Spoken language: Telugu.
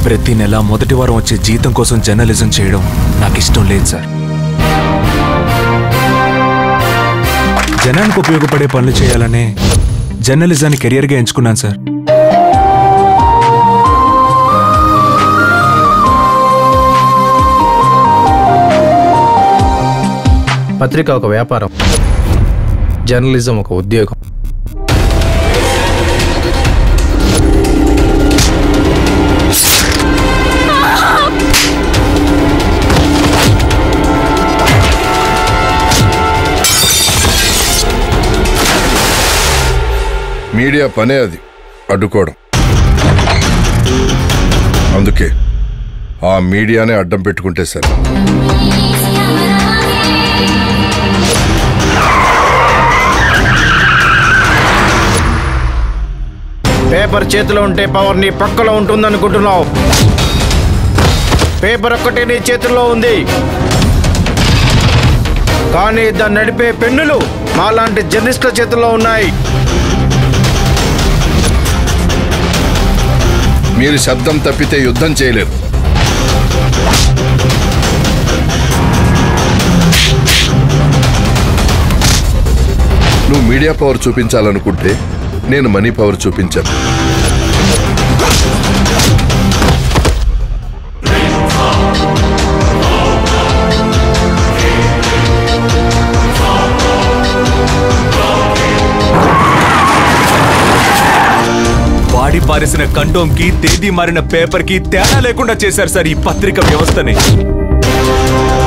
ప్రతి నెల మొదటి వారం వచ్చే జీతం కోసం జర్నలిజం చేయడం నాకు ఇష్టం లేదు సార్. జనానికి ఉపయోగపడే పనులు చేయాలనే జర్నలిజాన్ని కెరియర్గా ఎంచుకున్నాను సార్. పత్రిక ఒక వ్యాపారం, జర్నలిజం ఒక ఉద్యోగం. మీడియా పనే అది, అడ్డుకోవడం. అందుకే ఆ మీడియానే అడ్డం పెట్టుకుంటే సరే. పేపర్ చేతిలో ఉంటే పవర్ నీ పక్కలో ఉంటుందనుకుంటున్నావు. పేపర్ ఒక్కటే నీ చేతుల్లో ఉంది, కానీ దాన్ని నడిపే పెన్నులు మాలాంటి జర్నలిస్టుల చేతుల్లో ఉన్నాయి. మీరు శబ్దం తప్పితే యుద్ధం చేయలేరు. నువ్వు మీడియా పవర్ చూపించాలనుకుంటే నేను మనీ పవర్ చూపించాను. వాడి పారేసిన కండోంకి తేదీ మారిన పేపర్కి తేడా లేకుండా చేశారు సార్ ఈ పత్రిక వ్యవస్థని.